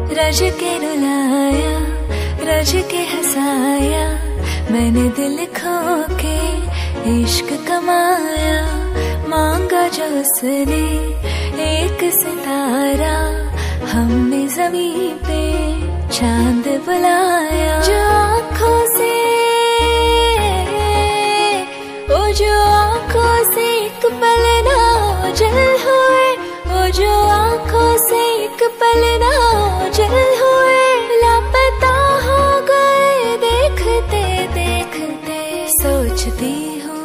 रज के रुलाया, रज के हंसाया, मैंने दिल खो के इश्क कमाया। मांगा जो उसने एक सितारा, हमने ज़मीं पे चांद बुलाया। जो आँखों से, वो जो आँखों से एक पल ना ओझल हुए, वो जो आँखों से एक पल ना ओझल हुए, लापता हो गए देखते देखते। सोचती हूँ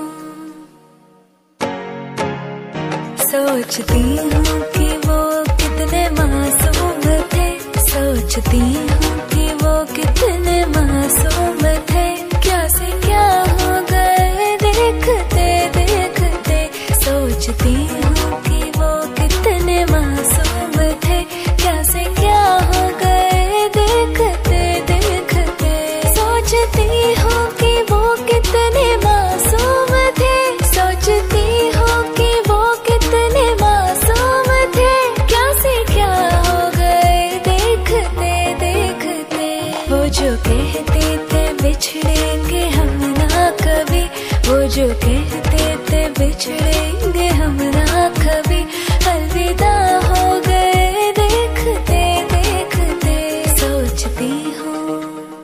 कि वो कितने मासूम थे, सोचती हूँ कि वो कितने मासूम थे। क्या से क्या हो गए देखते देखते। सोचती हूँ कि वो कितने मासूम थे, क्या से क्या हो गए देखते देखते। सोचती हूँ कि वो कितने मासूम थे, सोचती हूँ कि वो कितने मासूम थे, क्या से क्या हो गए देखते देखते। वो जो कहते थे बिछड़ेंगे हम ना कभी, वो जो कहते थे बिछड़ेंगे हम ना कभी, अलविदा हो गए देखते देखते। सोचती हूँ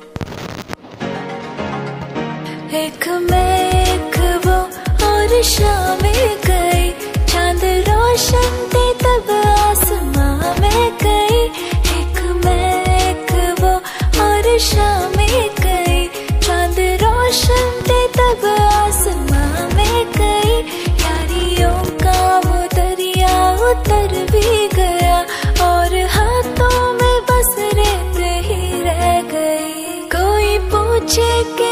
एक मैं एक वो और शामें गई, चांद रोशन थे तब आसमां में गई। एक मैं एक वो और शामें गई, चांद रोशन थे तब आसमां में गई। यारियों का वो दरिया उतर भी गया, और हाथों में बस रेत ही रह गई। कोई पूछे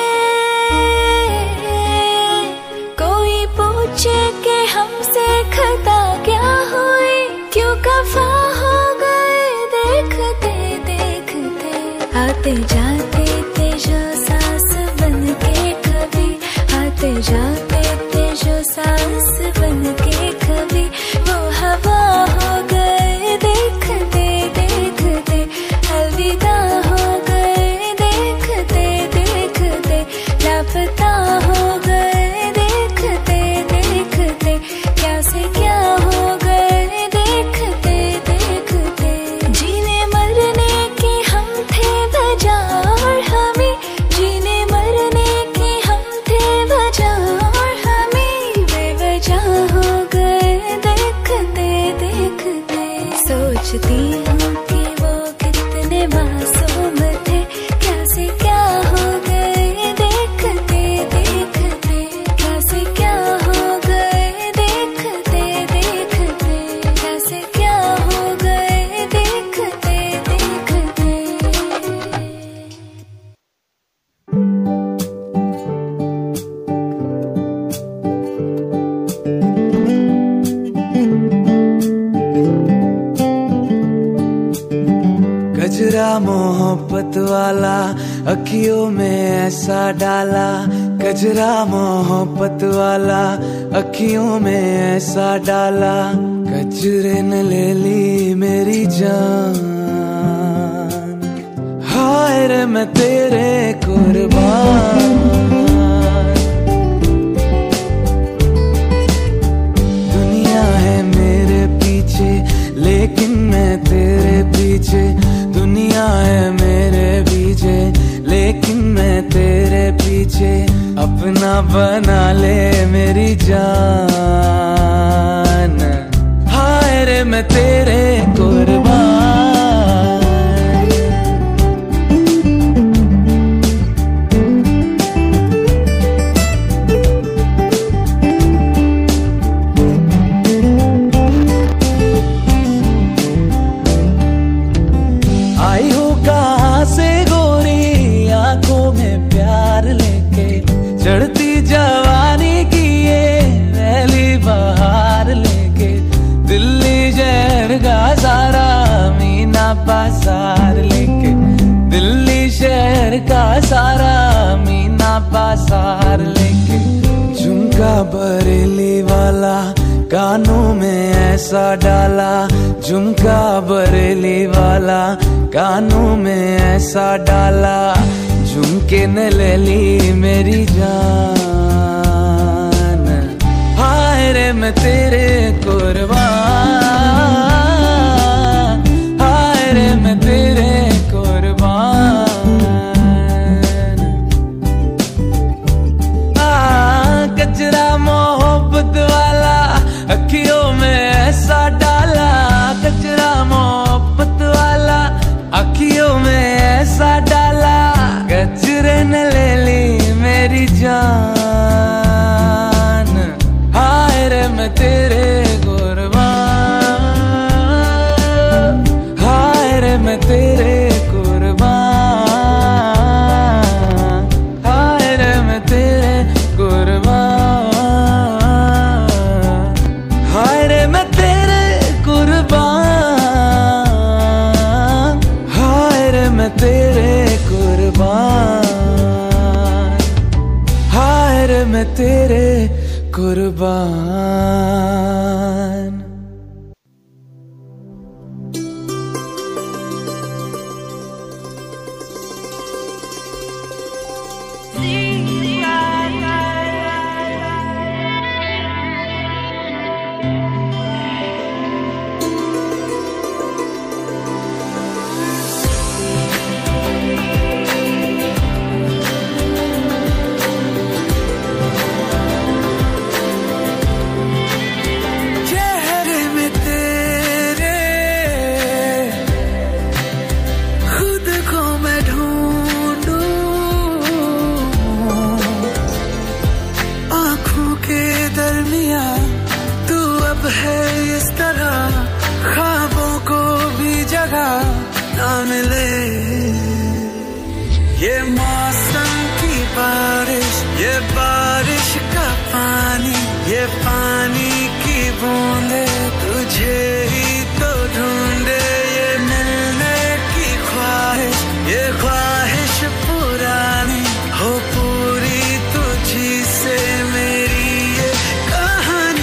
के हमसे खता क्या हुई, क्यों खफा हो गए देखते देखते। आते जाते थे जो सांस बन के कभी, आते जाते थे जो सांस बन के कभी, वो हवा हो गए देखते देखते। अलविदा हो गए देखते देखते, लापता हो गए देखते देखते। क्या से क्या हो गए देखते देखते। जीने मरने के हम थे वजह, और हमें जीने मरने के हम थे वजह, और हमें बेवजह हो गए देखते देखते। सोचती हूँ कि वो कितने मासूम थे, क्या से क्या हो गए देखते देखते। क्या से क्या हो गए देखते देखते, क्या से क्या हो गए देखते देखते। गजरा मोहब्बत वाला अखियों में ऐसा डाला, गजरा मोहब्बत वाला अखियों में ऐसा डाला। गजरे ने ले ली मेरी जान, हाय रे मैं तेरे कुर्बान। दुनिया है मेरे पीछे लेकिन मैं तेरे पीछे, दुनिया है मेरे पीछे लेकिन मैं तेरे पीछे। अपना बना ले मेरी जान, हाय रे मैं तेरे कुर्बान। आई हो कहाँ से गोरी आंखों में प्यार लेके, चढ़ती जवानी की ये पहली बहार लेके। दिल्ली शहर का सारा मीना बाजार लेके, दिल्ली शहर का सारा मीना बाजार लेके। झुमका बरेली वाला कानों में ऐसा डाला झुमका बरेली वाला, कानों में ऐसा डाला झुमके ने ले ली मेरी जान। हाय रे मैं तेरे कुर्बान, हाय रे मैं तेरे कुर्बान। कचरा मोहब्बत वाला अखियों में ऐसा डाला, कचरा मोहब्बत वाला अखियों में ऐसा डाला, कचरे ने ले ली मेरी जान। हाय रे मैं तेरे कुर्बान, हाय रे मैं तेरे कुर्बान, हाय रे मैं तेरे कुर्बान, हाय रे मैं तेरे कुर्बान, हाय रे मैं तेरे कुर्बान, हाय रे मैं तेरे कुर्बान। ये मौसम की बारिश, ये बारिश का पानी, ये पानी की बूंदे तुझे ही तो ढूंढे। ये मिलने की ख्वाहिश, ये ख्वाहिश पुरानी हो पूरी तुझी से मेरी ये कहानी।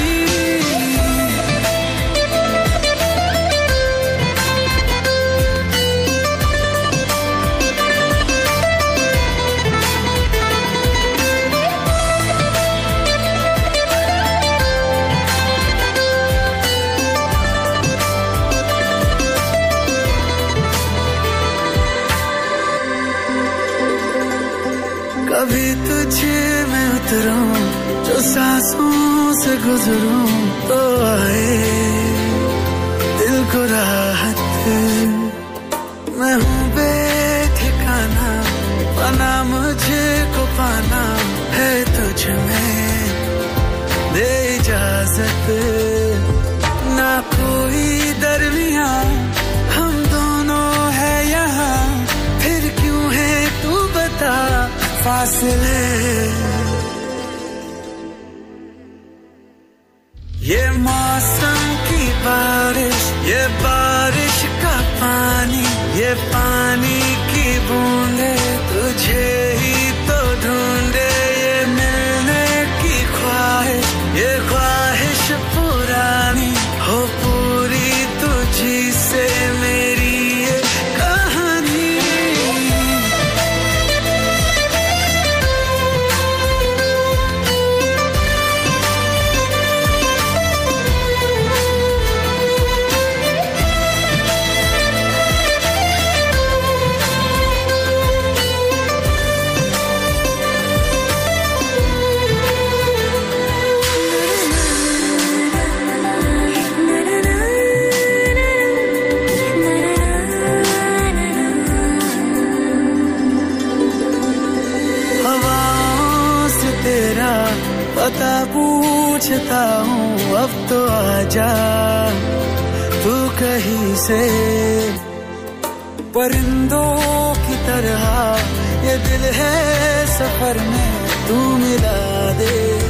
कभी तुझे मैं उतरूं, जो सांसों से गुजरूं तो आए दिल को राहत। मैं हूँ बेठिकाना, पाना मुझे को पाना है तुझ में, दे इजाजत। ना कोई दरमिया हम दोनों है यहाँ, फिर क्यों है तू बता फासले। ये मौसम की बारिश, ये बारिश का पानी, ये पानी की बूंदे तुझे ही तो ढूंढे। ये मिलने की ख्वाहिश, ये ख्वाहिश पुरानी हो पूरी तुझी से मेरी ये कहानी। पता पूछता हूँ अब तो आजा तू कहीं से। परिंदों की तरह ये दिल है सफर में, तू मिला दे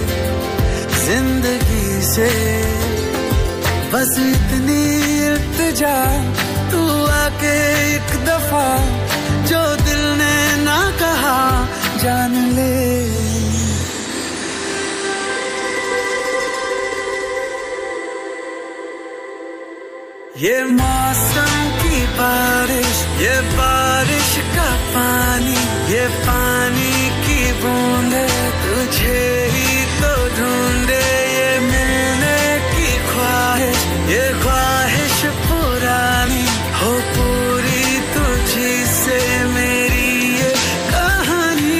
जिंदगी से। बस इतनी इल्तिजा तू आके एक दफा, जो दिल ने ना कहा जान ले। ये मौसम की बारिश, ये बारिश का पानी, ये पानी की बूंदे तुझे ही तो ढूंढे। ये मिलने की ख्वाहिश, ये ख्वाहिश पुरानी हो पूरी तुझी से मेरी ये कहानी।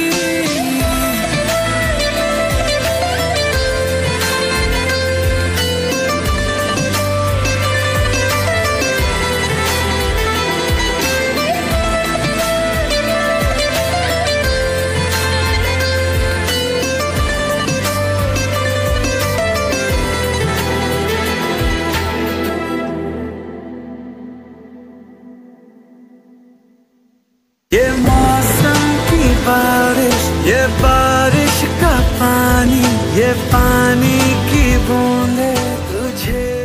ये मौसम की बारिश, ये बारिश का पानी, ये पानी की बूंदे तुझे